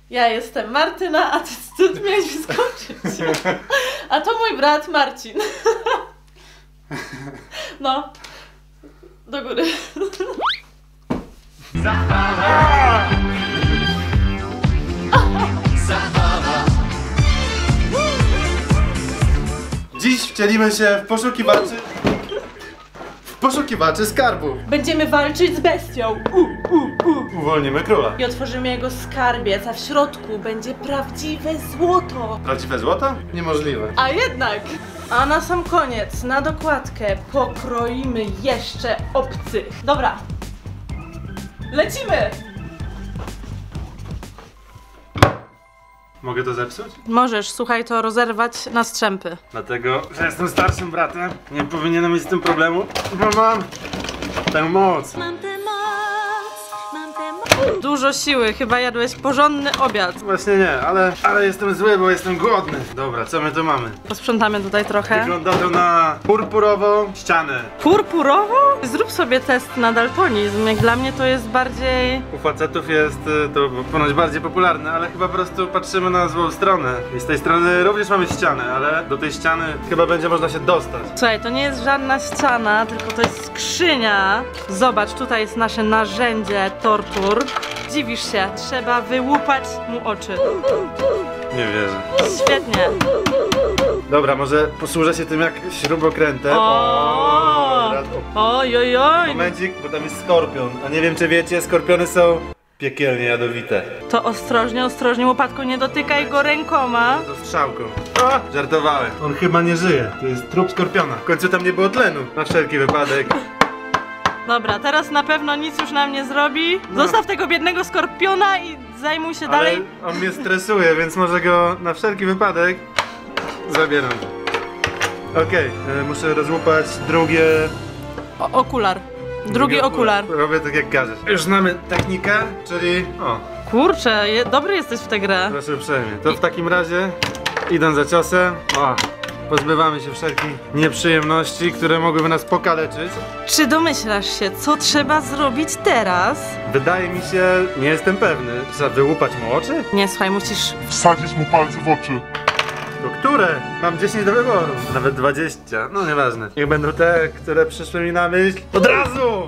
Ja jestem Martyna, a ty cud miałeś wyskoczyć. A to mój brat Marcin. No. Do góry. Zabawa! Dziś wcielimy się w poszukiwaczy skarbów. Będziemy walczyć z bestią. Uwolnimy króla. I otworzymy jego skarbiec, a w środku będzie prawdziwe złoto. Prawdziwe złoto? Niemożliwe. A jednak! A na sam koniec, na dokładkę, pokroimy jeszcze obcych. Dobra. Lecimy! Mogę to zepsuć? Możesz, słuchaj, to rozerwać na strzępy. Dlatego, że jestem starszym bratem, nie powinienem mieć z tym problemu, bo mam tę moc. Mam tę moc, mam tę moc. Dużo siły, chyba jadłeś porządny obiad. Właśnie nie, ale jestem zły, bo jestem głodny. Dobra, co my tu mamy? Posprzątamy tutaj trochę. Wygląda to na purpurową ścianę. Purpurowo? Zrób sobie test na daltonizm. Jak dla mnie to jest bardziej... U facetów jest to ponoć bardziej popularne, ale chyba po prostu patrzymy na złą stronę. I z tej strony również mamy ścianę, ale do tej ściany chyba będzie można się dostać. Słuchaj, to nie jest żadna ściana, tylko to jest skrzynia. Zobacz, tutaj jest nasze narzędzie tortur. Dziwisz się, trzeba wyłupać mu oczy. Nie wierzę. Świetnie. Dobra, może posłużę się tym jak śrubokrętem. Oj, oj, oj. Momencik, bo tam jest skorpion. A nie wiem, czy wiecie, skorpiony są piekielnie jadowite. To ostrożnie, ostrożnie, łopatko, nie dotykaj go rękoma. To strzałką. O, żartowałem. On chyba nie żyje. To jest trup skorpiona. W końcu tam nie było tlenu. Na wszelki wypadek. Dobra, teraz na pewno nic już nam nie zrobi. Zostaw tego biednego skorpiona i zajmuj się dalej. On mnie stresuje, więc może go na wszelki wypadek zabieram. Okej, muszę rozłupać drugie... Okular. Drugi okular. Robię tak jak każesz. Już mamy technikę, czyli... O, Kurczę, dobry jesteś w tę grę. proszę uprzejmie. To w takim razie, idąc za ciosem, pozbywamy się wszelkich nieprzyjemności, które mogłyby nas pokaleczyć. Czy domyślasz się, co trzeba zrobić teraz? Wydaje mi się, nie jestem pewny. Trzeba wyłupać mu oczy? Nie, słuchaj, musisz... Wsadzić mu palce w oczy. To które? Mam 10 do wyboru. Nawet 20. No nieważne. Niech będą te, które przyszły mi na myśl. Od razu!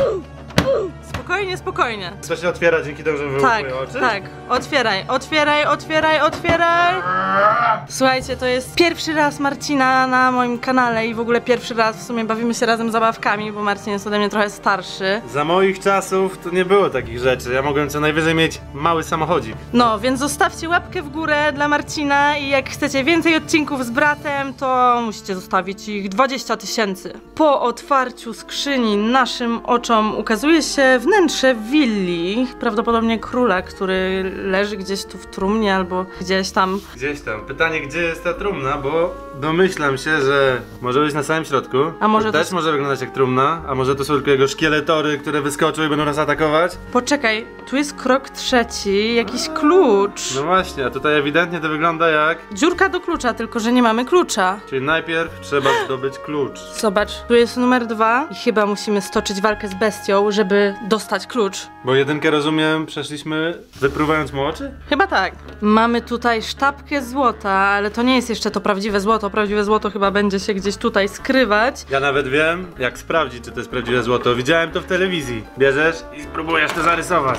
Spokojnie, spokojnie. To się otwiera dzięki temu, że wyłupuję oczy? Tak. Otwieraj, otwieraj, otwieraj, otwieraj. Słuchajcie, to jest pierwszy raz Marcina na moim kanale i w ogóle pierwszy raz w sumie bawimy się razem zabawkami, bo Marcin jest ode mnie trochę starszy. Za moich czasów to nie było takich rzeczy. Ja mogłem co najwyżej mieć mały samochodzik. No, więc zostawcie łapkę w górę dla Marcina i jak chcecie więcej odcinków z bratem, to musicie zostawić ich 20 000. Po otwarciu skrzyni naszym oczom ukazuje się wnętrze willi, prawdopodobnie króla, który leży gdzieś tu w trumnie albo gdzieś tam. Gdzieś tam. Pytanie, gdzie jest ta trumna, bo domyślam się, że może być na samym środku. A może to też to... może wyglądać jak trumna, a może to są tylko jego szkieletory, które wyskoczą i będą nas atakować? Poczekaj, tu jest krok trzeci, jakiś klucz. No właśnie, a tutaj ewidentnie to wygląda jak... Dziurka do klucza, tylko że nie mamy klucza. Czyli najpierw trzeba zdobyć klucz. Zobacz, tu jest numer 2 i chyba musimy stoczyć walkę z bestią, żeby dostać klucz. Bo jedynkę, rozumiem, przeszliśmy wypruwając mu oczy? Chyba tak. Mamy tutaj sztabkę złota, ale to nie jest jeszcze to prawdziwe złoto. Prawdziwe złoto chyba będzie się gdzieś tutaj skrywać. Ja nawet wiem, jak sprawdzić, czy to jest prawdziwe złoto. Widziałem to w telewizji. Bierzesz i spróbujesz to zarysować.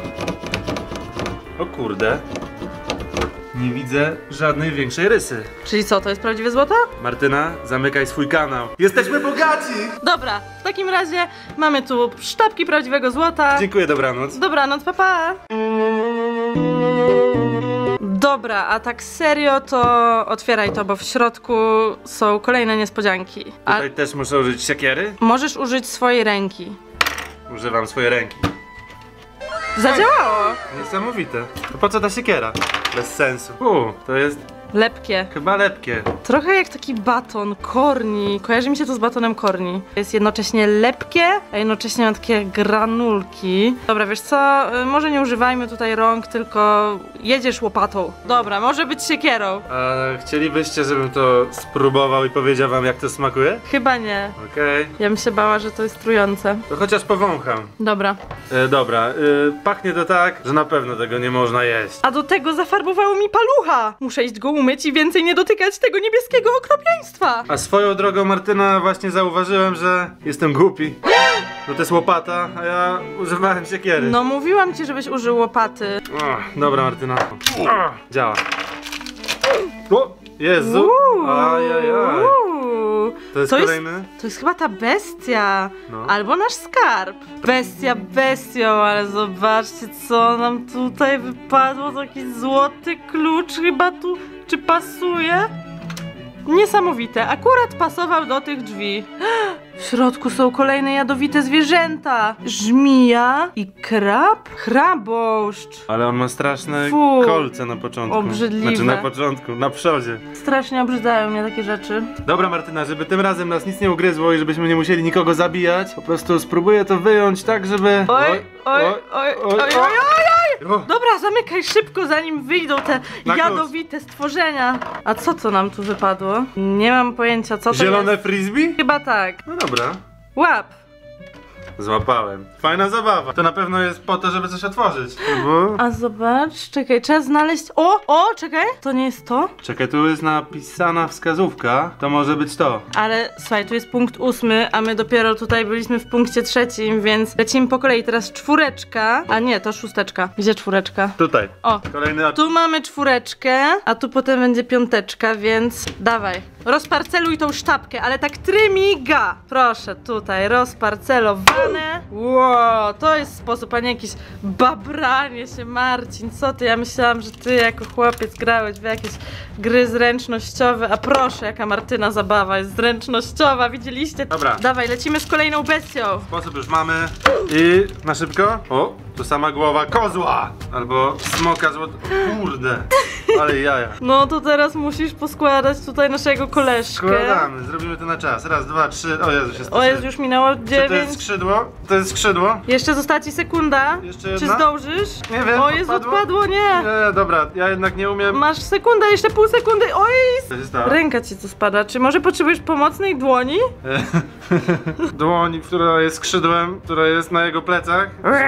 O kurde. Nie widzę żadnej większej rysy. Czyli co, to jest prawdziwe złoto? Martyna, zamykaj swój kanał. Jesteśmy bogaci! Dobra, w takim razie mamy tu sztabki prawdziwego złota. Dziękuję, dobranoc. Dobranoc, pa pa! Dobra, a tak serio to otwieraj to, bo w środku są kolejne niespodzianki. A Tutaj też muszę użyć siekiery? możesz użyć swojej ręki. Używam swojej ręki. Zadziałało! Niesamowite. To po co ta siekiera? Bez sensu. To jest Lepkie. Chyba lepkie. Trochę jak taki baton korni. Kojarzy mi się to z batonem korni. Jest jednocześnie lepkie, a jednocześnie ma takie granulki. Dobra, wiesz co? Może nie używajmy tutaj rąk, tylko jedziesz łopatą. Dobra, może być siekierą. A chcielibyście, żebym to spróbował i powiedział wam, jak to smakuje? Chyba nie. Okej. Ja bym się bała, że to jest trujące. To chociaż powącham. Dobra. Dobra, pachnie to tak, że na pewno tego nie można jeść. A do tego zafarbowało mi palucha. Muszę iść go umyć i więcej nie dotykać tego niebieskiego okropieństwa. A swoją drogą, Martyna, właśnie zauważyłem, że jestem głupi. No to jest łopata, a ja używałem siekiery. No mówiłam ci, żebyś użył łopaty. Dobra, Martyna. Działa. O, Jezu! Ajajaj. To jest kolejny? To jest chyba ta bestia. No. Albo nasz skarb. Bestia bestią, ale zobaczcie, co nam tutaj wypadło. Taki złoty klucz chyba tu. Czy pasuje? Niesamowite. Akurat pasował do tych drzwi. W środku są kolejne jadowite zwierzęta. Żmija i krab? Kraboszcz. Ale on ma straszne Fu. kolce na początku. Obrzydliwe. Znaczy na początku, na przodzie. Strasznie obrzydają mnie takie rzeczy. Dobra, Martyna, żeby tym razem nas nic nie ugryzło i żebyśmy nie musieli nikogo zabijać, po prostu spróbuję to wyjąć tak, żeby... Oj. O. Dobra, zamykaj szybko, zanim wyjdą te Na jadowite stworzenia. A co nam tu wypadło? Nie mam pojęcia, co to Zielone jest. frisbee? Chyba tak. No dobra. Łap. Złapałem. Fajna zabawa. To na pewno jest po to, żeby coś otworzyć. Bo... A zobacz, czekaj, trzeba znaleźć... O, czekaj. To nie jest to? Czekaj, tu jest napisana wskazówka. To może być to. Ale słuchaj, tu jest punkt 8, a my dopiero tutaj byliśmy w punkcie 3, więc lecimy po kolei. Teraz 4. A nie, to 6. Gdzie 4? Tutaj. O. Kolejny... Tu mamy 4, a tu potem będzie 5, więc dawaj. Rozparceluj tą sztabkę, ale tak trymiga. Proszę, tutaj rozparcelowane. Wow, to jest sposób, a nie jakieś babranie się, Marcin. Co ty? Ja myślałam, że ty jako chłopiec grałeś w jakieś gry zręcznościowe, a proszę, jaka Martyna zabawa jest zręcznościowa, widzieliście? Dobra. Dawaj, lecimy z kolejną bestią. Sposób już mamy. I na szybko. O, tu sama głowa kozła. Albo smoka złot... Kurde. Ale jaja. No to teraz musisz poskładać tutaj naszego koleżkę. Składamy, zrobimy to na czas. Raz, dwa, trzy. O Jezu, się O jest, już minęło Czy to jest 9. skrzydło? To jest skrzydło? Jeszcze została ci sekunda. Jeszcze Czy jedna? zdążysz? Nie wiem, O Jezu, odpadło, nie. Nie, dobra, ja jednak nie umiem. Masz sekundę, jeszcze pół sekundy. Oj! Co się stało? Ręka ci tu spada. Czy może potrzebujesz pomocnej dłoni? Dłoń, która jest skrzydłem, która jest na jego plecach.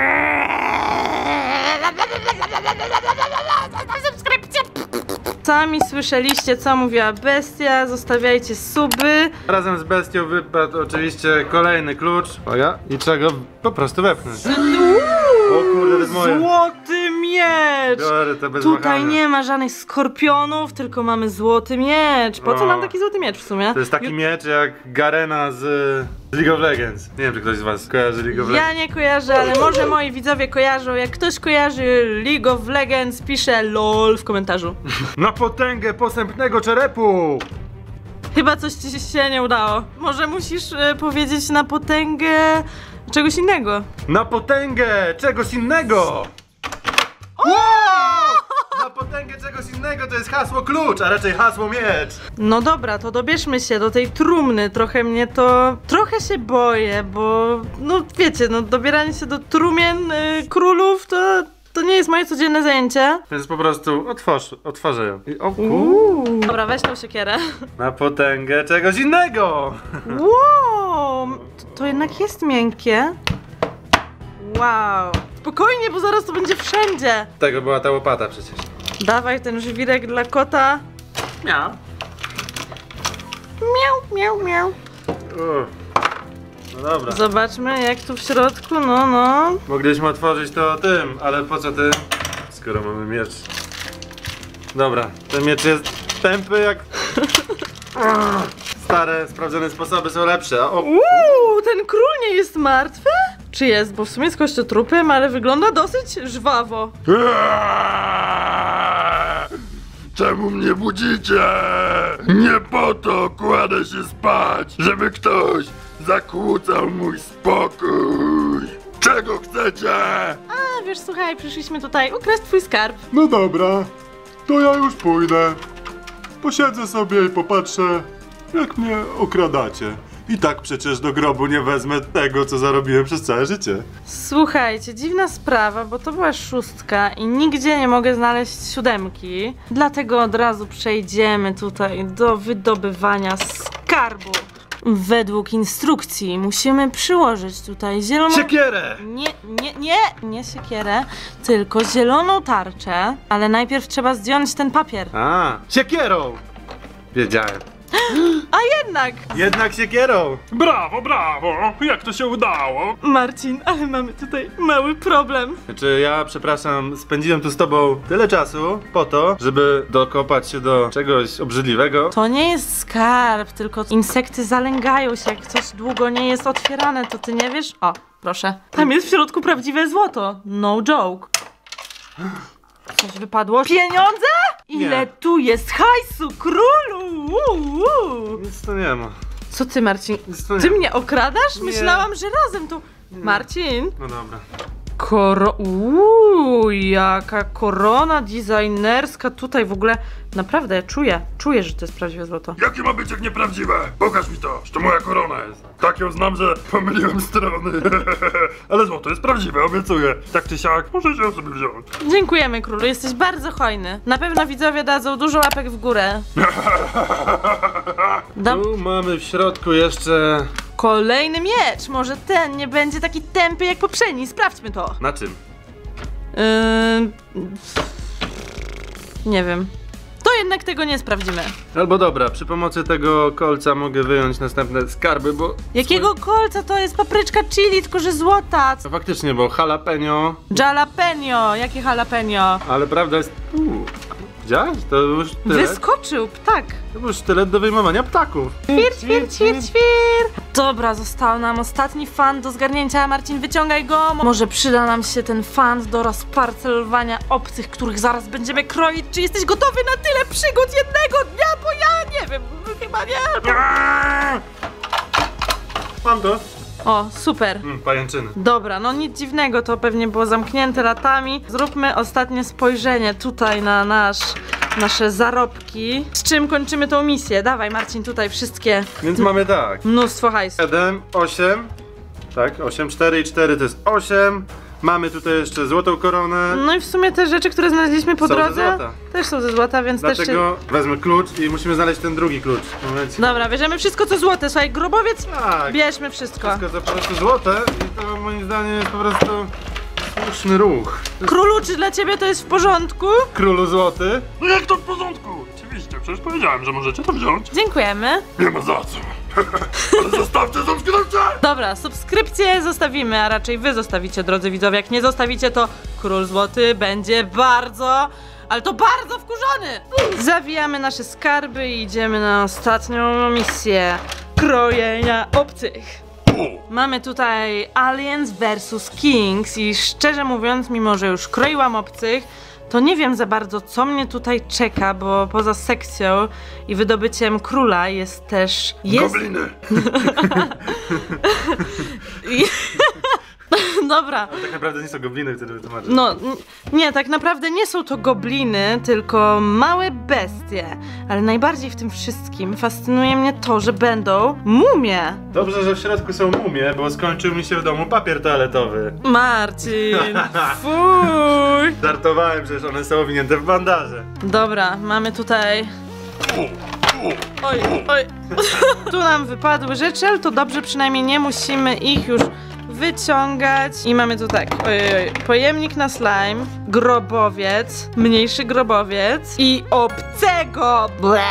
Sami słyszeliście, co mówiła bestia. Zostawiajcie suby. Razem z bestią wypadł oczywiście kolejny klucz. Uwaga. I trzeba go po prostu wepchnąć. O kurde, to jest moje. Złoty miecz! Biorę to bez Tutaj wahania. nie ma żadnych skorpionów, tylko mamy złoty miecz. Po co O. nam taki złoty miecz w sumie? To jest taki miecz jak Garena z League of Legends. Nie wiem, czy ktoś z was kojarzy League of Legends. Ja nie kojarzę, ale może moi widzowie kojarzą. Jak ktoś kojarzy League of Legends, pisze LOL w komentarzu. Na potęgę posępnego czerepu! Chyba coś ci się nie udało. Może musisz powiedzieć na potęgę czegoś innego. Na potęgę czegoś innego! Wow! Na potęgę czegoś innego to jest hasło klucz, a raczej hasło miecz. No dobra, to dobierzmy się do tej trumny. Trochę się boję, bo no wiecie, no dobieranie się do trumien królów to nie jest moje codzienne zajęcie. Więc po prostu otworzę ją. I Dobra, weź tą siekierę. Na potęgę czegoś innego! Wow, to jednak jest miękkie. Wow. Spokojnie, bo zaraz to będzie wszędzie. Tego była ta łopata przecież. Dawaj ten żwirek dla kota. Miał. Miau, miau, miau. No dobra. Zobaczmy jak tu w środku, no. Mogliśmy otworzyć to tym, ale po co ty? Skoro mamy miecz. Dobra, ten miecz jest tępy jak... Stare, sprawdzone sposoby są lepsze. Ten król nie jest martwy? Czy jest? Bo w sumie jest kościotrupem, ale wygląda dosyć żwawo. Czemu mnie budzicie? Nie po to kładę się spać, żeby ktoś zakłócał mój spokój. Czego chcecie? A wiesz, słuchaj, przyszliśmy tutaj ukraść twój skarb. No dobra, to ja już pójdę. posiedzę sobie i popatrzę, jak mnie okradacie. I tak przecież do grobu nie wezmę tego, co zarobiłem przez całe życie. Słuchajcie, dziwna sprawa, bo to była 6 i nigdzie nie mogę znaleźć 7. Dlatego od razu przejdziemy tutaj do wydobywania skarbu. Według instrukcji musimy przyłożyć tutaj zieloną... Siekierę! Nie siekierę, tylko zieloną tarczę, ale najpierw trzeba zdjąć ten papier. A, siekierą! Wiedziałem. A jednak! Jednak siekierą! Brawo, brawo! Jak to się udało? Marcin, ale mamy tutaj mały problem. Znaczy ja, przepraszam, spędziłem tu z tobą tyle czasu po to, żeby dokopać się do czegoś obrzydliwego. To nie jest skarb, tylko insekty zalęgają się, jak coś długo nie jest otwierane, to ty nie wiesz? O, proszę. Tam jest w środku prawdziwe złoto. No joke. Coś wypadło? Pieniądze? Ile Nie. tu jest hajsu, królu? Nic to nie ma. Co ty, Marcin? Nic to nie Ty ma. mnie okradasz? Nie. Myślałam, że razem tu... Marcin? No dobra. Jaka korona designerska tutaj w ogóle. Naprawdę, czuję, że to jest prawdziwe złoto. Jakie ma być jak nieprawdziwe? Pokaż mi to, że to moja korona jest. Tak ją znam, że pomyliłem strony. Ale złoto jest prawdziwe, obiecuję. Tak czy siak, możecie ją sobie wziąć. Dziękujemy, królu, jesteś bardzo hojny. Na pewno widzowie dadzą dużo łapek w górę. Tu mamy w środku jeszcze... Kolejny miecz! Może ten nie będzie taki tępy jak poprzedni, sprawdźmy to. Na czym? Nie wiem. To jednak tego nie sprawdzimy. Albo dobra, przy pomocy tego kolca mogę wyjąć następne skarby, bo... Jakiego kolca to jest papryczka chili, tylko że złota? No faktycznie, bo jalapeno... Jalapeno, jakie jalapeno? Ale prawda jest... Widziałeś? To już tyle. Wyskoczył ptak. To był sztylet do wyjmowania ptaków. Świr. Dobra, został nam ostatni fan do zgarnięcia. Marcin, wyciągaj go. Może przyda nam się ten fan do rozparcelowania obcych, których zaraz będziemy kroić. Czy jesteś gotowy na tyle przygód jednego dnia? Bo ja nie wiem, chyba nie. Mam to. O, super. Pajęczyny. Dobra, no nic dziwnego, to pewnie było zamknięte latami. Zróbmy ostatnie spojrzenie tutaj na nasze zarobki. Z czym kończymy tą misję? Dawaj, Marcin, tutaj wszystkie. Więc mamy tak. Mnóstwo hajsu. 7, 8. Tak, 8, 4 i 4 to jest 8. Mamy tutaj jeszcze złotą koronę. No i w sumie te rzeczy, które znaleźliśmy po Są ze drodze, złota. też są ze złota, więc też się... Dlatego wezmę klucz i musimy znaleźć ten drugi klucz. Momencie. Dobra, bierzemy wszystko co złote. Słuchaj, grobowiec, Tak. bierzmy wszystko. Wszystko to po prostu złote i to moim zdaniem jest po prostu słuszny ruch. Królu, czy dla ciebie to jest w porządku? Królu złoty. No jak to w porządku? Oczywiście, przecież powiedziałem, że możecie to wziąć. Dziękujemy. Nie ma za co. Ale zostawcie subskrypcję! Dobra, subskrypcję zostawimy, a raczej wy zostawicie, drodzy widzowie. Jak nie zostawicie, to Król Złoty będzie bardzo, ale to bardzo wkurzony. Zawijamy nasze skarby i idziemy na ostatnią misję krojenia obcych. Mamy tutaj Aliens vs Kings i szczerze mówiąc, mimo że już kroiłam obcych, to nie wiem za bardzo, co mnie tutaj czeka, bo poza sekcją i wydobyciem króla jest też... Gobliny! Dobra. Tak naprawdę nie są gobliny, które wytłumaczę. No, nie, tak naprawdę nie są to gobliny, tylko małe bestie. Ale najbardziej w tym wszystkim fascynuje mnie to, że będą mumie. Dobrze, że w środku są mumie, bo skończył mi się w domu papier toaletowy. Marcin, fuj. Żartowałem, przecież one są owinięte w bandaże. Dobra, mamy tutaj... Oj. Tu nam wypadły rzeczy, ale to dobrze, przynajmniej nie musimy ich już wyciągać. I mamy tu tak, pojemnik na slime, grobowiec, mniejszy grobowiec i obcego.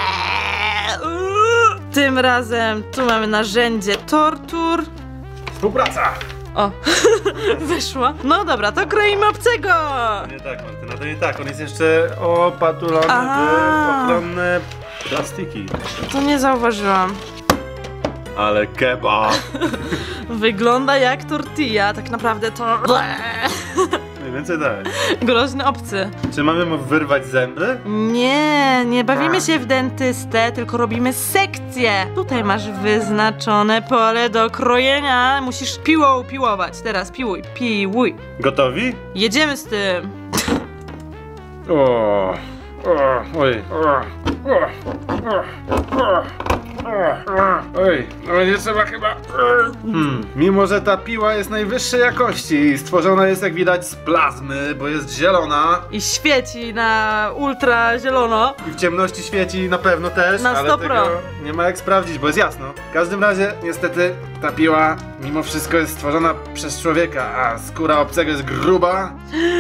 Tym razem tu mamy narzędzie tortur. Współpraca! O, wyszło. No dobra, to kroimy obcego. Nie tak, Martyna, to nie tak. On jest jeszcze opatulony w ochronne plastiki. To nie zauważyłam. Ale kebab! Wygląda jak tortilla, tak naprawdę to... Najwięcej dalej. Groźny obcy. Czy mamy mu wyrwać zęby? Nie bawimy się w dentystę, tylko robimy sekcję. Tutaj masz wyznaczone pole do krojenia. Musisz piłą piłować. Teraz piłuj. Gotowi? Jedziemy z tym. Oj. Oj, no będzie trzeba chyba... Mimo, że ta piła jest najwyższej jakości i stworzona jest, jak widać, z plazmy, bo jest zielona I świeci na ultra zielono. i w ciemności świeci na pewno też, Na ale 100 tego pro. nie ma jak sprawdzić, bo jest jasno. W każdym razie, niestety, ta piła mimo wszystko jest stworzona przez człowieka, a skóra obcego jest gruba.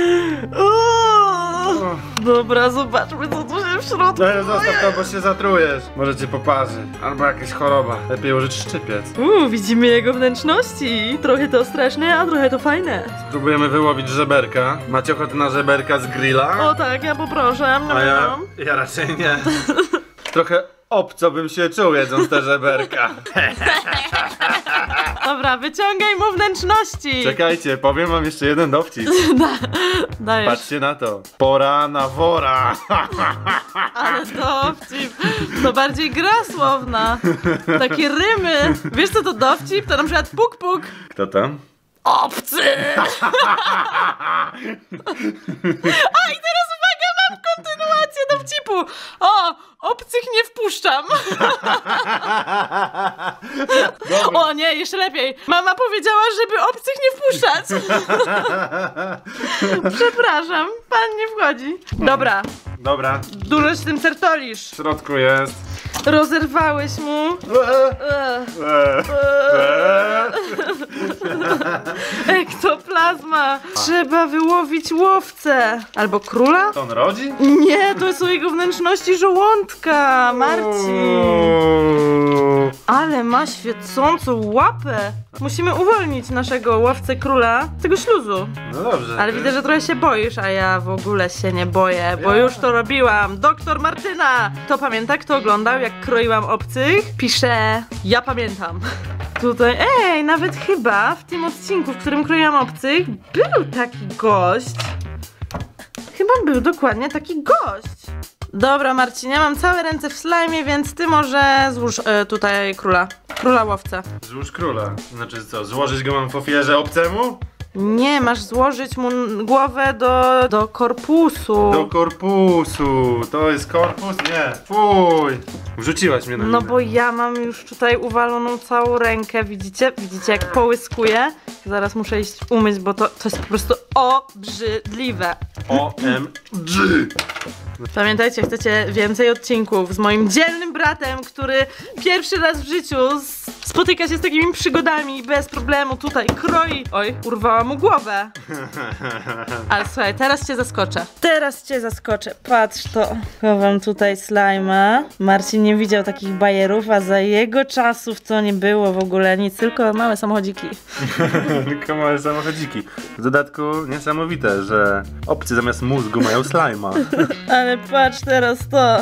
Uuu. Dobra, zobaczmy, co tu się w środku. No zostaw to, bo się zatrujesz. Może cię poparzy, albo jakaś choroba. Lepiej użyć szczypiec. Widzimy jego wnętrzności. Trochę to straszne, a trochę to fajne. Spróbujemy wyłowić żeberka. Macie ochotę na żeberka z grilla? O tak, ja poproszę. A ja raczej nie. Trochę obco bym się czuł, jedząc te żeberka. Dobra, wyciągaj mu wnętrzności. Czekajcie, powiem wam jeszcze jeden dowcip. Dajesz. Patrzcie na to. Pora na wora. Ale dowcip. To bardziej gra słowna. Takie rymy. Wiesz co to dowcip? To na przykład puk puk. Kto tam? Obcy! A i teraz uwaga, mam kontynuację dowcipu. O, obcych nie wpuszczam. O nie, jeszcze lepiej. Mama powiedziała, żeby obcych nie wpuszczać. Przepraszam, pan nie wchodzi. Dobra, Dobra, dużo się tym sertolisz. w środku jest. Rozerwałeś mu. Ektoplazma. Trzeba wyłowić łowcę. Albo króla? To on rodzi? Nie, to są jego wnętrzności żołądka, Marcin. Ale ma świecącą łapę. Musimy uwolnić naszego łowcę króla z tego śluzu. No dobrze. Ale widzę, że trochę się boisz, a ja w ogóle się nie boję, bo już to robiłam. Doktor Martyna! Kto pamięta, kto oglądał, jak kroiłam obcych? Pisze, ja pamiętam. Tutaj, nawet chyba w tym odcinku, w którym kroiłam obcych, był taki gość. Chyba był dokładnie taki gość. Dobra, Marcinie, mam całe ręce w slajmie, więc ty może złóż tutaj króla łowcę. Złóż króla. Znaczy co, złożyć go mam w ofierze obcemu? Nie, masz złożyć mu głowę do korpusu. Do korpusu. To jest korpus? Nie. Fuj. Wrzuciłaś mnie na No minę. bo ja mam już tutaj uwaloną całą rękę, widzicie? Widzicie jak połyskuje? Zaraz muszę iść umyć, bo to jest po prostu obrzydliwe. OMG. Pamiętajcie, chcecie więcej odcinków z moim dzielnym bratem, który pierwszy raz w życiu spotyka się z takimi przygodami i bez problemu tutaj kroi. Oj, urwała mu głowę. Ale słuchaj, teraz cię zaskoczę. Patrz to. Chowam tutaj slajma. Marcin nie widział takich bajerów, a za jego czasów to nie było w ogóle nic, tylko małe samochodziki. Tylko małe samochodziki. W dodatku niesamowite, że obcy zamiast mózgu mają slajma. Ale patrz teraz to.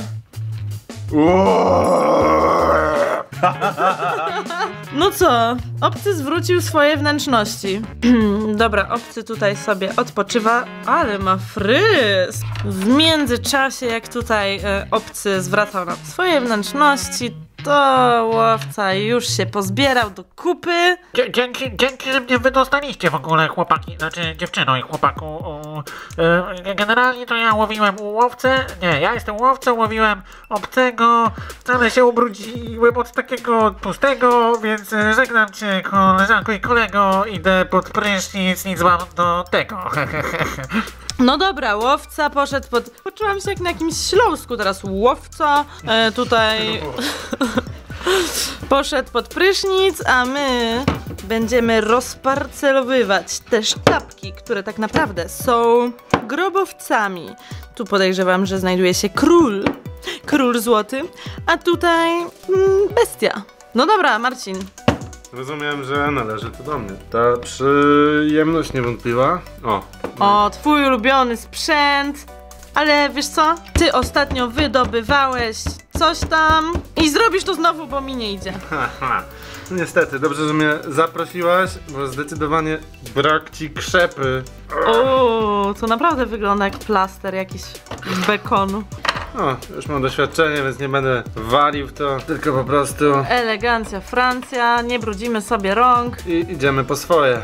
No co? Obcy zwrócił swoje wnętrzności. Dobra, obcy tutaj sobie odpoczywa, ale ma fryz. W międzyczasie, jak tutaj obcy zwracał nam swoje wnętrzności, to łowca już się pozbierał do kupy. Dzięki, że mnie wydostaliście w ogóle, chłopaki, znaczy dziewczyno i chłopaku. Generalnie to ja łowiłem łowcę, nie, ja jestem łowcą, łowiłem obcego, ale się ubrudziłem od takiego pustego, więc żegnam cię, koleżanko i kolego, idę pod prysznic, nic mam do tego. No dobra, łowca poszedł poczułam się jak na jakimś Śląsku teraz. Łowca tutaj poszedł pod prysznic, a my będziemy rozparcelowywać te sztabki, które tak naprawdę są grobowcami. Tu podejrzewam, że znajduje się król złoty, a tutaj bestia. No dobra, Marcin. Rozumiem, że należy to do mnie. Ta przyjemność niewątpliwa. O, twój ulubiony sprzęt. Ale wiesz co? Ty ostatnio wydobywałeś coś tam i zrobisz to znowu, bo mi nie idzie. No niestety, dobrze, że mnie zaprosiłaś, bo zdecydowanie brak ci krzepy. O, to naprawdę wygląda jak plaster jakiś z bekonu. Już mam doświadczenie, więc nie będę walił w to, tylko po prostu Elegancja Francja, nie brudzimy sobie rąk. i idziemy po swoje.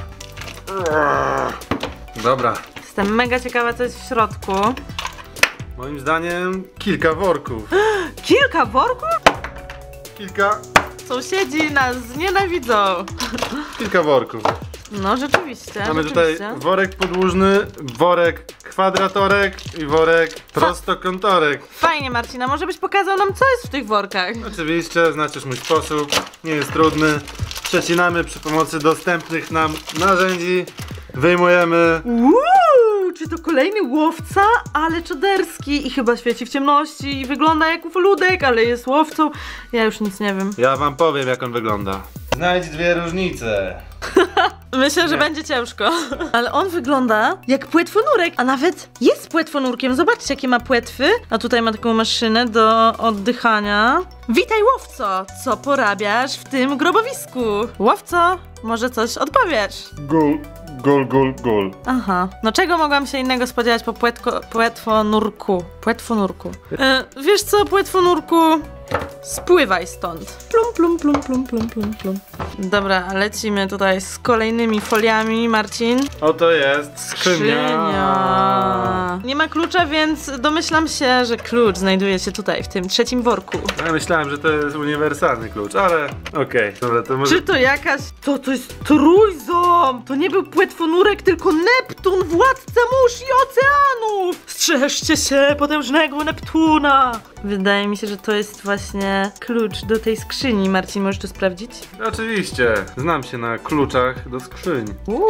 Dobra. Jestem mega ciekawa, co jest w środku. Moim zdaniem kilka worków. Kilka worków? Kilka Sąsiedzi nas znienawidzą. worków. No rzeczywiście. Mamy tutaj worek podłużny, worek kwadratorek i worek prostokątorek. Fajnie, Marcina, może byś pokazał nam, co jest w tych workach? Oczywiście, znacie już mój sposób, nie jest trudny. Przecinamy przy pomocy dostępnych nam narzędzi. Wyjmujemy. Czy to kolejny łowca? Ale czaderski i chyba świeci w ciemności i wygląda jak ufoludek, ale jest łowcą. Ja już nic nie wiem. Ja wam powiem, jak on wygląda. Znajdź dwie różnice. Myślę, że będzie ciężko. Ale on wygląda jak płetwonurek, a nawet jest płetwonurkiem. Zobaczcie, jakie ma płetwy. A tutaj ma taką maszynę do oddychania. Witaj, łowco! Co porabiasz w tym grobowisku? Łowco, może coś odpowiesz? Gol. Aha, no czego mogłam się innego spodziewać po płetwonurku? Wiesz co, płetwonurku? Spływaj stąd. Plum. Dobra, lecimy tutaj z kolejnymi foliami, Marcin. Oto jest Skrzynia. Nie ma klucza, więc domyślam się, że klucz znajduje się tutaj, w tym trzecim worku. Ja myślałem, że to jest uniwersalny klucz, ale okej. Dobra, to może... Czy to jakaś... To jest trójząb! To nie był płetwonurek, tylko Neptun, władca mórz i oceanów! Strzeżcie się potężnego Neptuna! Wydaje mi się, że to jest właśnie klucz do tej skrzyni. Marcin, możesz to sprawdzić? Oczywiście, znam się na kluczach do skrzyń.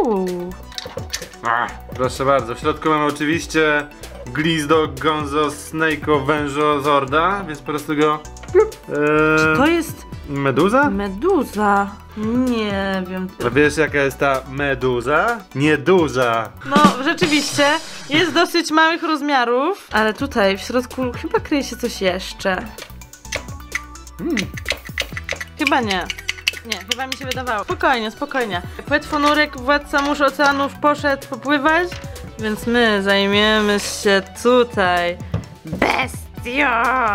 Proszę bardzo, w środku mamy oczywiście Glizdo, Gonzo, Snake'o, Wężo, Zorda, więc po prostu go... Czy to jest... Meduza? Meduza? Nie wiem. A wiesz, jaka jest ta meduza? Nieduża. No, rzeczywiście, jest dosyć małych rozmiarów, ale tutaj w środku chyba kryje się coś jeszcze. Chyba nie. Nie, chyba mi się wydawało. Spokojnie. Płetwonurek, władca mórz oceanów poszedł popływać, więc my zajmiemy się tutaj bestią!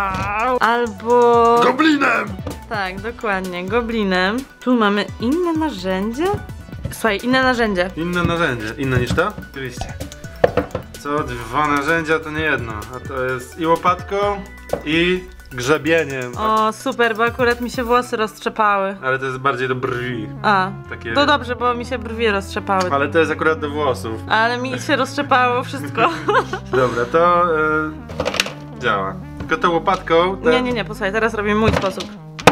Albo... Goblinem! Tak, dokładnie, goblinem. Tu mamy inne narzędzie? Słuchaj, inne narzędzie. Inne narzędzie. Inne niż to? Oczywiście. Co dwa narzędzia to nie jedno. A to jest i łopatką, i grzebieniem. O, super, bo akurat mi się włosy roztrzepały. Ale to jest bardziej do brwi. A, Takie... to dobrze, bo mi się brwi roztrzepały. Ale to jest akurat do włosów. Ale mi się roztrzepało wszystko. Dobra, to działa. Tylko tą łopatką... Nie, posłuchaj, teraz robię mój sposób.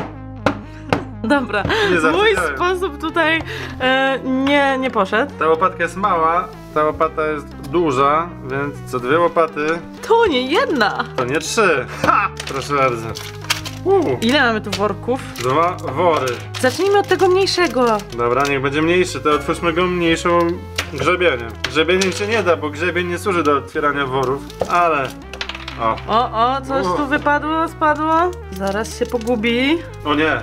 Dobra, Nie mój zaczynałem. sposób tutaj nie poszedł. Ta łopatka jest mała, ta łopata jest duża, więc co dwie łopaty To nie jedna. to nie trzy. Ha! Proszę bardzo. Ile mamy tu worków? Dwa wory. Zacznijmy od tego mniejszego. Dobra, niech będzie mniejszy, to otwórzmy go mniejszą grzebieniem. Grzebieniem się nie da, bo grzebień nie służy do otwierania worów, ale... O, Coś tu wypadło, spadło. Zaraz się pogubi. o nie.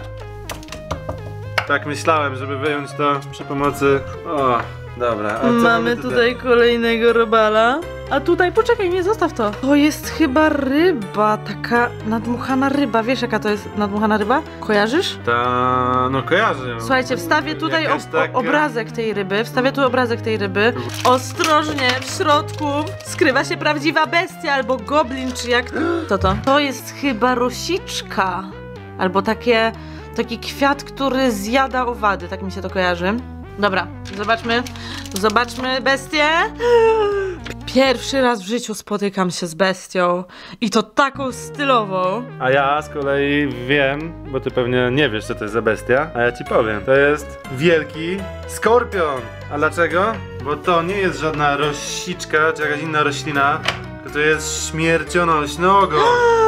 Tak myślałem, żeby wyjąć to przy pomocy... O, dobra. A co Mamy tutaj kolejnego robala. A tutaj, poczekaj, nie zostaw to. To jest chyba ryba, taka nadmuchana ryba. Wiesz, jaka to jest nadmuchana ryba? Kojarzysz? no kojarzę ją. Słuchajcie, wstawię tutaj Jakaś taka- obrazek tej ryby. Wstawię tu obrazek tej ryby. Ostrożnie, w środku skrywa się prawdziwa bestia albo goblin, czy jak... Co to? To jest chyba rosiczka. Albo taki kwiat, który zjada owady. Tak mi się to kojarzy. Dobra, zobaczmy bestię. Pierwszy raz w życiu spotykam się z bestią i to taką stylową. A ja z kolei wiem, bo ty pewnie nie wiesz, co to jest za bestia, a ja ci powiem. To jest wielki skorpion. A dlaczego? Bo to nie jest żadna rosiczka czy jakaś inna roślina, tylko to jest śmiercionośny ogon.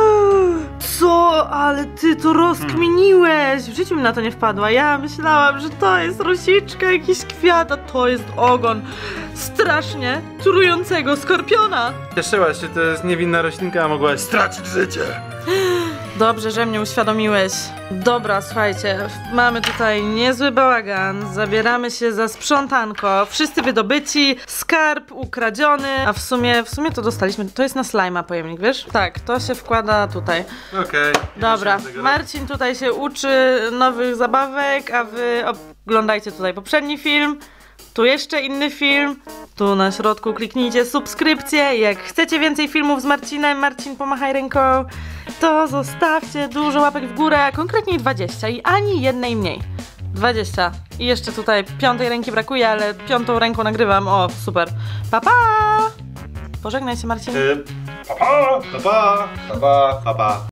Co? Ale ty to rozkminiłeś! W życiu mi na to nie wpadła. Ja myślałam, że to jest rosiczka, jakiś kwiat, a to jest ogon strasznie trującego skorpiona. Cieszyłaś się, to jest niewinna roślinka, a mogłaś stracić życie. Dobrze, że mnie uświadomiłeś. Dobra, słuchajcie, mamy tutaj niezły bałagan, zabieramy się za sprzątanko, wszyscy wydobyci, skarb ukradziony, a w sumie to dostaliśmy, to jest na slajma pojemnik, wiesz? Tak, to się wkłada tutaj. Okej. Dobra, Marcin tutaj się uczy nowych zabawek, a wy oglądajcie tutaj poprzedni film. Tu jeszcze inny film. Tu na środku kliknijcie subskrypcję. Jak chcecie więcej filmów z Marcinem, Marcin pomachaj ręką, to zostawcie dużo łapek w górę, a konkretniej 20 i ani jednej mniej. 20. I jeszcze tutaj 5. ręki brakuje, ale 5. ręką nagrywam. O, super. Pa, pa! Pożegnaj się, Marcin. Pa, pa, pa, pa, pa, pa, pa.